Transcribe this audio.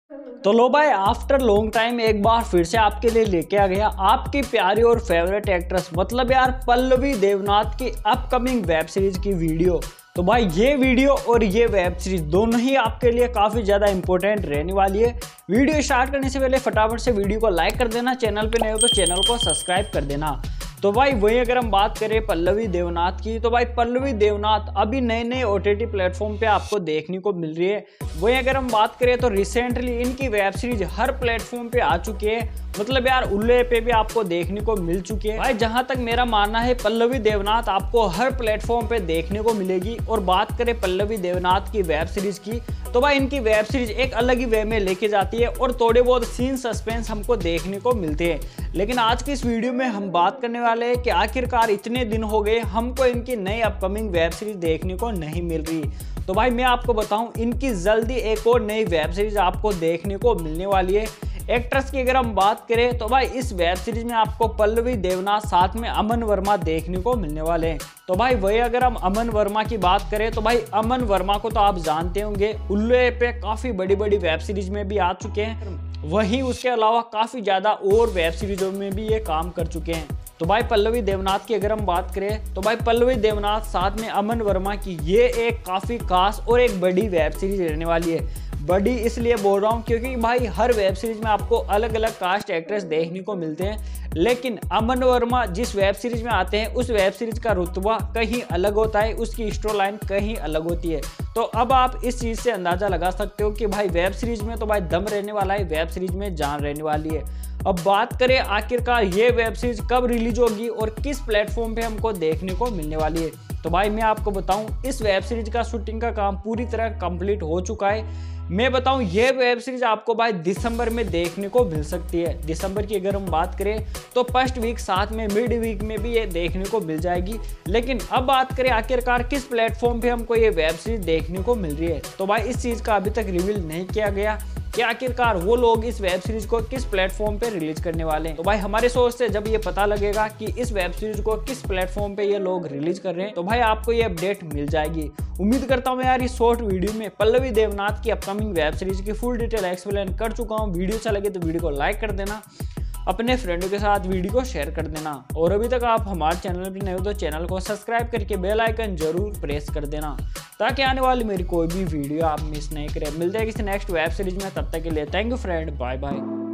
तो लो भाई, after long time एक बार फिर से आपके लिए लेके आ गया आपकी प्यारी और फेवरेट एक्ट्रेस मतलब यार पल्लवी देवनाथ की अपकमिंग वेब सीरीज की वीडियो। तो भाई ये वीडियो और ये वेब सीरीज दोनों ही आपके लिए काफ़ी ज़्यादा इंपॉर्टेंट रहने वाली है। वीडियो स्टार्ट करने से पहले फटाफट से वीडियो को लाइक कर देना, चैनल पे नए हो तो चैनल को सब्सक्राइब कर देना। तो भाई वही अगर हम बात करें पल्लवी देवनाथ की, तो भाई पल्लवी देवनाथ अभी नए नए OTT प्लेटफॉर्म पे आपको देखने को मिल रही है। वही अगर हम बात करें तो रिसेंटली इनकी वेब सीरीज हर प्लेटफॉर्म पे आ चुकी है, मतलब यार उल्ले पे भी आपको देखने को मिल चुकी है। भाई जहां तक मेरा मानना है पल्लवी देवनाथ आपको हर प्लेटफॉर्म पे देखने को मिलेगी। और बात करें पल्लवी देवनाथ की वेब सीरीज की, तो भाई इनकी वेब सीरीज एक अलग ही वे में लेके जाती है और थोड़े बहुत सीन सस्पेंस हमको देखने को मिलते हैं। लेकिन आज की इस वीडियो में हम बात करने वाले हैं कि आखिरकार इतने दिन हो गए हमको इनकी नई अपकमिंग वेब सीरीज देखने को नहीं मिल रही। तो भाई मैं आपको बताऊं, इनकी जल्दी एक और नई वेब सीरीज आपको देखने को मिलने वाली है। एक्ट्रेस की अगर हम बात करें तो भाई इस वेब सीरीज में आपको पल्लवी देवनाथ साथ में अमन वर्मा देखने को मिलने वाले हैं। तो भाई वही अगर हम अमन वर्मा की बात करें तो भाई अमन वर्मा को तो आप जानते होंगे, उल्ले पे काफी बड़ी बड़ी वेब सीरीज में भी आ चुके हैं। वहीं उसके अलावा काफी ज्यादा और वेब सीरीजों में भी ये काम कर चुके हैं। तो भाई पल्लवी देवनाथ की अगर हम बात करें तो भाई पल्लवी देवनाथ साथ में अमन वर्मा की ये एक काफी खास और एक बड़ी वेब सीरीज रहने वाली है। बड़ी इसलिए बोल रहा हूँ क्योंकि भाई हर वेब सीरीज में आपको अलग अलग कास्ट एक्ट्रेस देखने को मिलते हैं, लेकिन अमन वर्मा जिस वेब सीरीज में आते हैं उस वेब सीरीज का रुतबा कहीं अलग होता है, उसकी स्टोरी लाइन कहीं अलग होती है। तो अब आप इस चीज से अंदाजा लगा सकते हो कि भाई वेब सीरीज में तो भाई दम रहने वाला है, वेब सीरीज में जान रहने वाली है। अब बात करें आखिरकार ये वेब सीरीज कब रिलीज होगी और किस प्लेटफॉर्म पे हमको देखने को मिलने वाली है। तो भाई मैं आपको बताऊं, इस वेब सीरीज का शूटिंग का काम पूरी तरह कंप्लीट हो चुका है। मैं बताऊं ये वेब सीरीज आपको भाई दिसंबर में देखने को मिल सकती है। दिसंबर की अगर हम बात करें तो फर्स्ट वीक साथ में मिड वीक में भी ये देखने को मिल जाएगी। लेकिन अब बात करें आखिरकार किस प्लेटफॉर्म पे हमको ये वेब सीरीज देखने को मिल रही है, तो भाई इस चीज का अभी तक रिवील नहीं किया गया कि आखिरकार वो लोग इस वेब सीरीज को किस प्लेटफॉर्म पे रिलीज करने वाले हैं। तो भाई हमारे सोर्स से जब ये पता लगेगा कि इस वेब सीरीज को किस प्लेटफॉर्म पे ये लोग रिलीज कर रहे हैं, तो भाई आपको ये अपडेट मिल जाएगी। उम्मीद करता हूँ यार इस शॉर्ट वीडियो में पल्लवी देवनाथ की अपकमिंग वेब सीरीज की फुल डिटेल एक्सप्लेन कर चुका हूँ। वीडियो अच्छा लगे तो वीडियो को लाइक कर देना, अपने फ्रेंडों के साथ वीडियो को शेयर कर देना, और अभी तक आप हमारे चैनल पर नए हो तो चैनल को सब्सक्राइब करके बेल आइकन जरूर प्रेस कर देना ताकि आने वाली मेरी कोई भी वीडियो आप मिस नहीं करें। मिलते हैं किसी नेक्स्ट वेब सीरीज में, तब तक के लिए thank you friend, bye bye.